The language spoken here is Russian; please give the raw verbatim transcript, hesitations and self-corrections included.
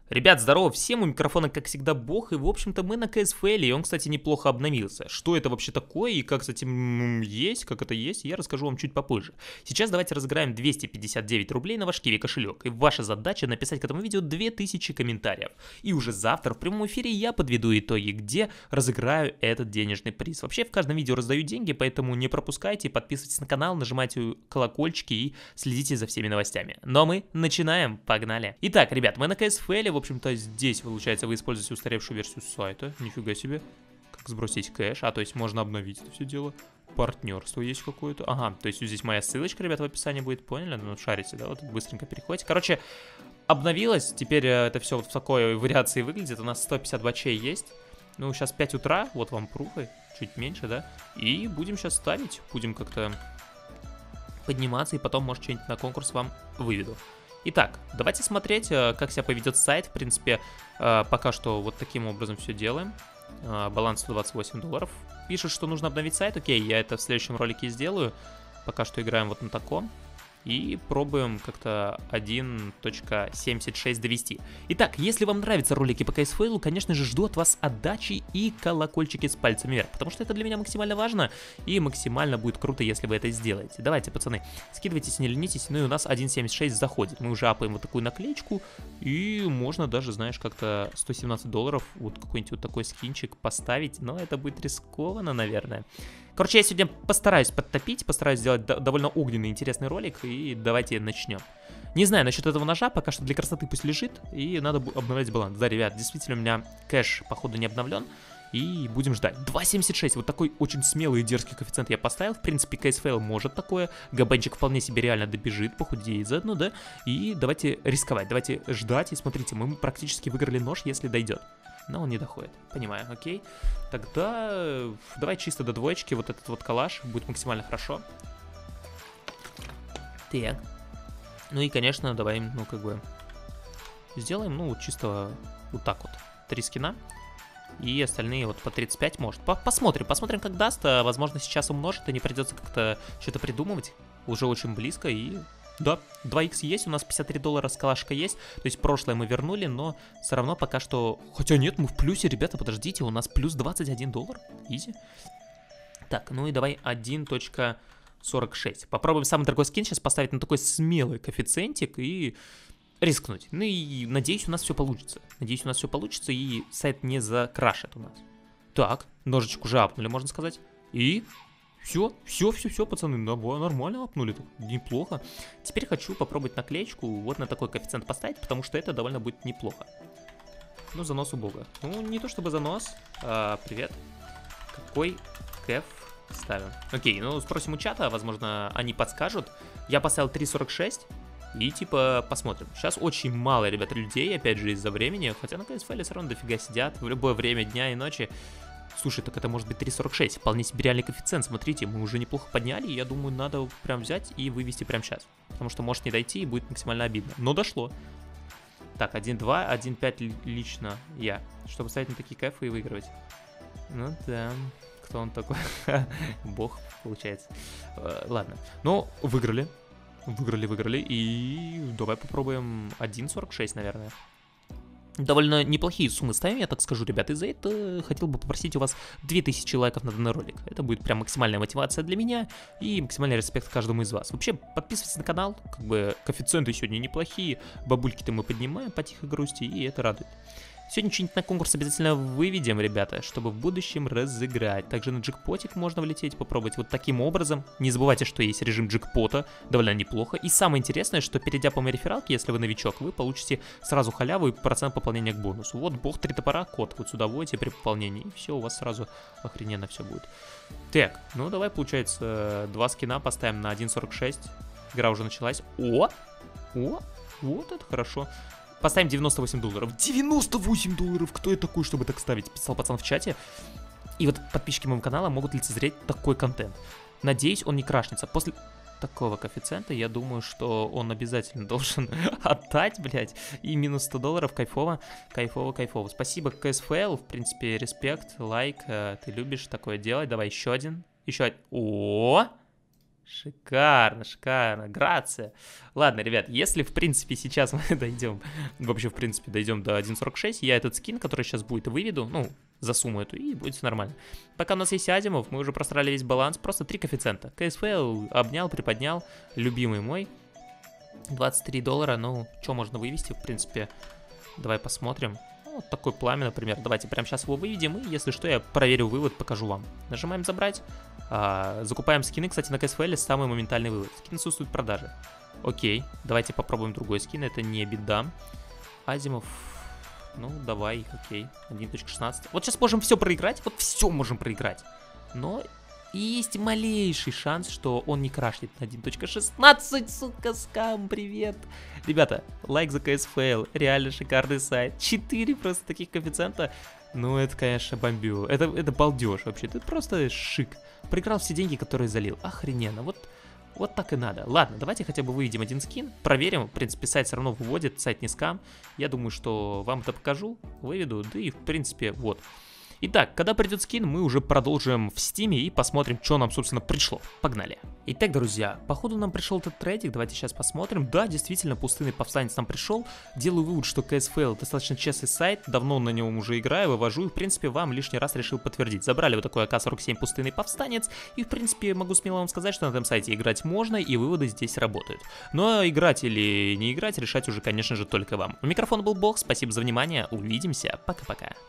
Ребят, здорово всем, у микрофона, как всегда, Бог, и, в общем-то, мы на си эс эф эл, и он, кстати, неплохо обновился. Что это вообще такое, и как с этим есть, как это есть, я расскажу вам чуть попозже. Сейчас давайте разыграем двести пятьдесят девять рублей на ваш Киви кошелек, и ваша задача написать к этому видео две тысячи комментариев. И уже завтра в прямом эфире я подведу итоги, где разыграю этот денежный приз. Вообще, в каждом видео раздаю деньги, поэтому не пропускайте, подписывайтесь на канал, нажимайте колокольчики и следите за всеми новостями. Ну а мы начинаем, погнали. Итак, ребят, мы на си эс эф эл, в общем-то, здесь, получается, вы используете устаревшую версию сайта. Нифига себе. Как сбросить кэш. А, то есть можно обновить это все дело. Партнерство есть какое-то. Ага, то есть здесь моя ссылочка, ребят, в описании будет. Поняли? Ну, шарите, да? Вот быстренько переходите. Короче, обновилось. Теперь это все вот в такой вариации выглядит. У нас сто пятьдесят бачей есть. Ну, сейчас пять утра. Вот вам пруфы. Чуть меньше, да? И будем сейчас ставить. Будем как-то подниматься. И потом, может, что-нибудь на конкурс вам выведу. Итак, давайте смотреть, как себя поведет сайт. В принципе, пока что вот таким образом все делаем. Баланс сто двадцать восемь долларов. Пишет, что нужно обновить сайт. Окей, я это в следующем ролике сделаю. Пока что играем вот на таком. И пробуем как-то один точка семьдесят шесть довести. Итак, если вам нравятся ролики по си эс эф эл, конечно же, жду от вас отдачи и колокольчики с пальцами вверх. Потому что это для меня максимально важно. И максимально будет круто, если вы это сделаете. Давайте, пацаны, скидывайтесь, не ленитесь. Ну и у нас один семьдесят шесть заходит. Мы уже апаем вот такую наклеечку. И можно даже, знаешь, как-то сто семнадцать долларов вот какой-нибудь вот такой скинчик поставить. Но это будет рискованно, наверное. Короче, я сегодня постараюсь подтопить, постараюсь сделать довольно огненный, интересный ролик, и давайте начнем. Не знаю насчет этого ножа, пока что для красоты пусть лежит, и надо обновлять баланс. Да, ребят, действительно у меня кэш, походу, не обновлен, и будем ждать. два семьдесят шесть, вот такой очень смелый и дерзкий коэффициент я поставил. В принципе, си эс эф эл может такое, Габенчик вполне себе реально добежит, похудеет заодно, да, и давайте рисковать, давайте ждать, и смотрите, мы практически выиграли нож, если дойдет. Но он не доходит, понимаю, окей. Тогда давай чисто до двоечки, вот этот вот калаш будет максимально хорошо. Так. Ну и, конечно, давай, ну, как бы, сделаем, ну, чисто вот так вот. Три скина. И остальные вот по тридцать пять может. По посмотрим, посмотрим, как даст. Возможно, сейчас умножит, и не придется как-то что-то придумывать. Уже очень близко, и... Да, два икс есть, у нас пятьдесят три доллара с калашка есть. То есть прошлое мы вернули, но все равно пока что... Хотя нет, мы в плюсе, ребята, подождите, у нас плюс двадцать один доллар. Изи. Так, ну и давай один точка сорок шесть. Попробуем самый дорогой скин сейчас поставить на такой смелый коэффициентик и рискнуть. Ну и надеюсь, у нас все получится. Надеюсь, у нас все получится и сайт не закрашит у нас. Так, ножичек уже апнули, можно сказать. И... Все, все, все, все, пацаны, нормально апнули, неплохо. Теперь хочу попробовать наклеечку вот на такой коэффициент поставить, потому что это довольно будет неплохо. Ну, занос убого. Ну, не то чтобы занос. А, привет. Какой кэф ставим? Окей, ну, спросим у чата, возможно, они подскажут. Я поставил три сорок шесть. И типа посмотрим. Сейчас очень мало, ребят, людей, опять же, из-за времени. Хотя на си эс эф эл все равно дофига сидят в любое время дня и ночи. Слушай, так это может быть три сорок шесть, вполне себе реальный коэффициент, смотрите, мы уже неплохо подняли, и я думаю, надо прям взять и вывести прямо сейчас, потому что может не дойти и будет максимально обидно, но дошло. Так, один два, один пять лично я, чтобы ставить на такие кайфы и выигрывать. Ну да, кто он такой? Бог, получается. Ладно, ну, выиграли, выиграли, выиграли, и давай попробуем один сорок шесть, наверное. Довольно неплохие суммы ставим, я так скажу, ребята, и за это хотел бы попросить у вас две тысячи лайков на данный ролик. Это будет прям максимальная мотивация для меня и максимальный респект каждому из вас. Вообще, подписывайтесь на канал, как бы коэффициенты сегодня неплохие, бабульки-то мы поднимаем по тихой грусти, и это радует. Сегодня что-нибудь на конкурс обязательно выведем, ребята, чтобы в будущем разыграть. Также на джекпотик можно влететь, попробовать вот таким образом. Не забывайте, что есть режим джекпота, довольно неплохо. И самое интересное, что перейдя по моей рефералке, если вы новичок, вы получите сразу халяву и процент пополнения к бонусу. Вот, бог три топора, код вот сюда вводите при пополнении, и все, у вас сразу охрененно все будет. Так, ну давай, получается, два скина поставим на один сорок шесть. Игра уже началась. О! О! Вот это хорошо. Поставим девяносто восемь долларов. девяносто восемь долларов! Кто я такой, чтобы так ставить? Писал пацан в чате. И вот подписчики моего канала могут лицезреть такой контент. Надеюсь, он не крашнется. После такого коэффициента, я думаю, что он обязательно должен отдать, блядь. И минус сто долларов, кайфово, кайфово, кайфово. Спасибо, си эс эф эл, в принципе, респект, лайк. Ты любишь такое делать. Давай еще один. Еще один. О! Шикарно, шикарно, грация. Ладно, ребят, если, в принципе, сейчас мы дойдем, вообще, в принципе, дойдем до один сорок шесть, я этот скин, который сейчас будет, выведу, ну, за сумму эту, и будет все нормально. Пока у нас есть Азимов, мы уже просрали весь баланс, просто три коэффициента. КСФЛ обнял, приподнял, любимый мой. двадцать три доллара, ну, что можно вывести, в принципе, давай посмотрим. Вот такой пламя, например. Давайте прямо сейчас его выведем, и если что, я проверю вывод, покажу вам. Нажимаем забрать. А, закупаем скины, кстати, на КСФЛ самый моментальный вывод. Скин отсутствует в продаже. Окей, давайте попробуем другой скин, это не беда. Азимов, ну давай, окей, один точка шестнадцать. Вот сейчас можем все проиграть, вот все можем проиграть. Но есть малейший шанс, что он не крашнет на один точка шестнадцать, сука, скам, привет. Ребята, лайк за КСФЛ, реально шикарный сайт. четыре просто таких коэффициента. Ну, это, конечно, бомбю. Это, это балдеж вообще. Это просто шик. Проиграл все деньги, которые залил. Охрененно. Вот, вот так и надо. Ладно, давайте хотя бы выведем один скин. Проверим. В принципе, сайт все равно выводит. Сайт не скам. Я думаю, что вам это покажу. Выведу. Да и, в принципе, вот. Итак, когда придет скин, мы уже продолжим в стиме и посмотрим, что нам, собственно, пришло. Погнали. Итак, друзья, походу нам пришел этот трейдик, давайте сейчас посмотрим. Да, действительно, пустынный повстанец нам пришел. Делаю вывод, что КСФЛ достаточно честный сайт, давно на нем уже играю, вывожу, и, в принципе, вам лишний раз решил подтвердить. Забрали вот такой АК сорок семь пустынный повстанец, и, в принципе, могу смело вам сказать, что на этом сайте играть можно, и выводы здесь работают. Но играть или не играть, решать уже, конечно же, только вам. У микрофона был Бог, спасибо за внимание, увидимся, пока-пока.